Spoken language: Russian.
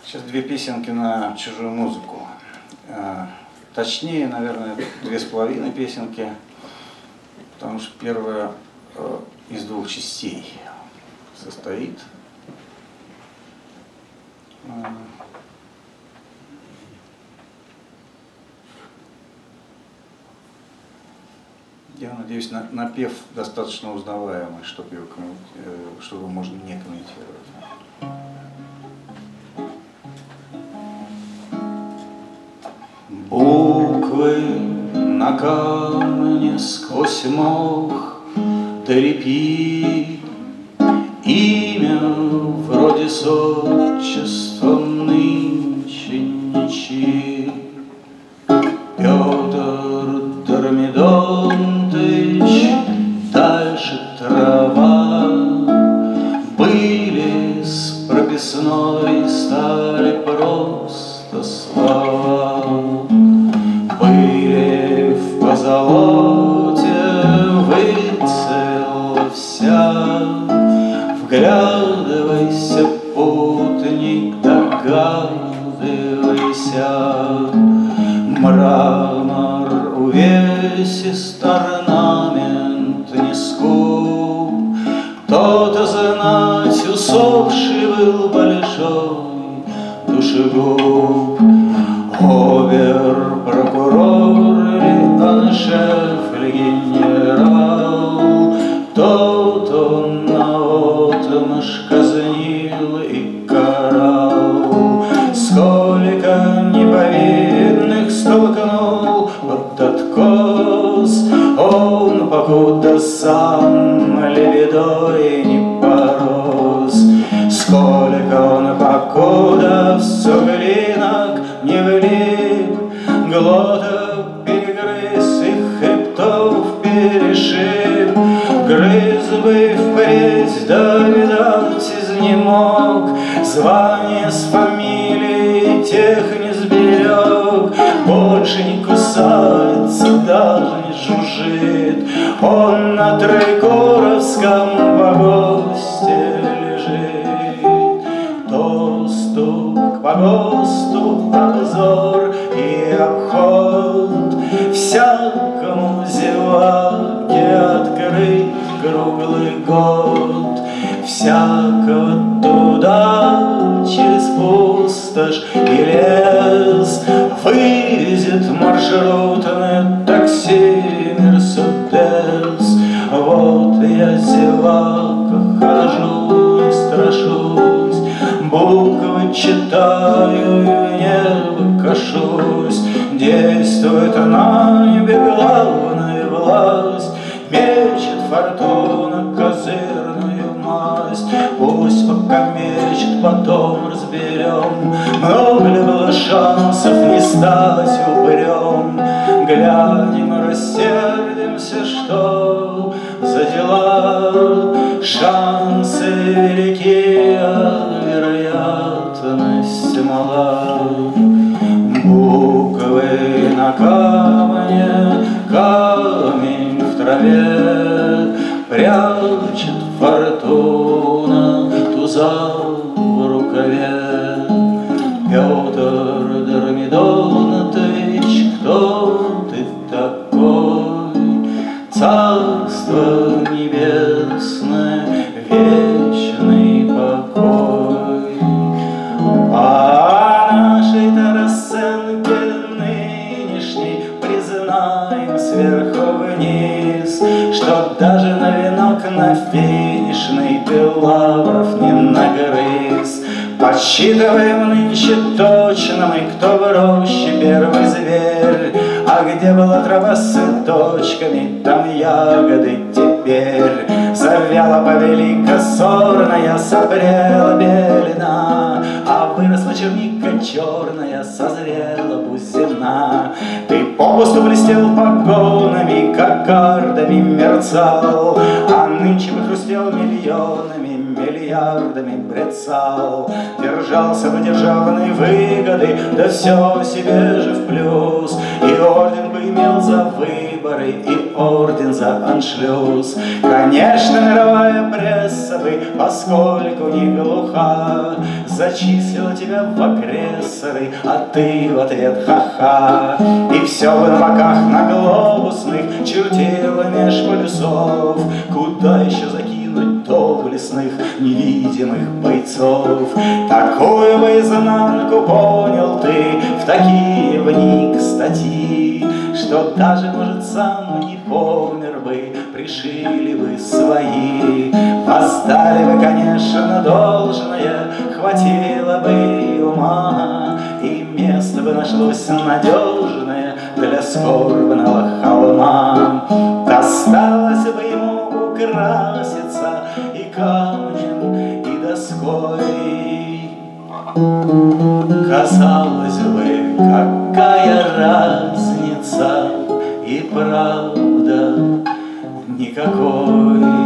Сейчас две песенки на чужую музыку. Точнее, наверное, 2,5 песенки, потому что первая из двух частей состоит. Я надеюсь, напев достаточно узнаваемый, чтобы можно не комментировать. Буквы на камне сквозь мох до репи, имя вроде с отчеством нынче ничьи. Петр Дормидонтыч, дальше трава, были с прописной, стали просто слова. Были в позолоте, выцвела вся. Вглядывайся, путник, догадывайся. Мрамор увесист, орнамент не скуп. Кто-то знать усопший был большой душегуб. Обер-прокурор или аншеф или генерал, тот он наотмашь казнил и карал. Сколько неповинных столкнул под откос он, покуда сам лебедой не порос. Сколько он, покуда в суглинок не влип, глоток перегрыз и хребтов перешиб. Грыз бы впредь, да, видать, изнемог, звание с фамилией тех не сберег. Больше не кусается, даже не жужжит, он на Троекуровском погосте лежит. Доступ к погосту, обзор и обход, всякому зеваке открыт круглый год. Всякого туда через пустошь и лес вывезет маршрутное такси Мерседес. Вот я, зевака, хожу и страшусь, буквы читаю и в небо кашусь. Действует на небе главная власть, мечет фортуна козырную масть. Пусть пока мечет, потом разберем, много ли было шансов не стать упырем. Глянем и рассердимся, что за дела. Шансы велики, а вероятность мала. Буквы на камне, камень в траве, прячет фортуна туза в рукаве. Петр Дормидонтыч, кто ты такой? Царство небесное, вечный покой. А нашей-то расценке нынешней признаем сверху вниз, что даже на венок на финишный ты лавров не нагрыз. Подсчитываем нынче точно мы, кто в роще первый зверь. А где была трава с цветочками, там ягоды теперь. Завяла повелика сорная, сопрела белина, а выросла черника черная, созрела бузина. Ты попусту блестел погонами, кокардами мерцал, а нынче бы хрустел миллионами, миллиардами брецал. Держался бы державной выгоды, да все себе же в плюс, и орден бы имел за выборы и орден за аншлюз. Конечно, мировая пресса бы, поскольку не глуха, зачислила тебя в агрессоры, а ты в ответ ха-ха. И все бы на боках на глобусных чертила меж полюсов, куда еще закинуть доблестных невидимых бойцов. Такую бы изнанку понял ты, в такие вник статьи, что даже, может, сам не помер бы, пришили бы свои. Воздали бы, конечно, должное, хватило бы ума, и место бы нашлось надежное для скорбного холма. Досталось бы ему украситься и камнем, и доской. Казалось бы, какая разница, и правда никакой.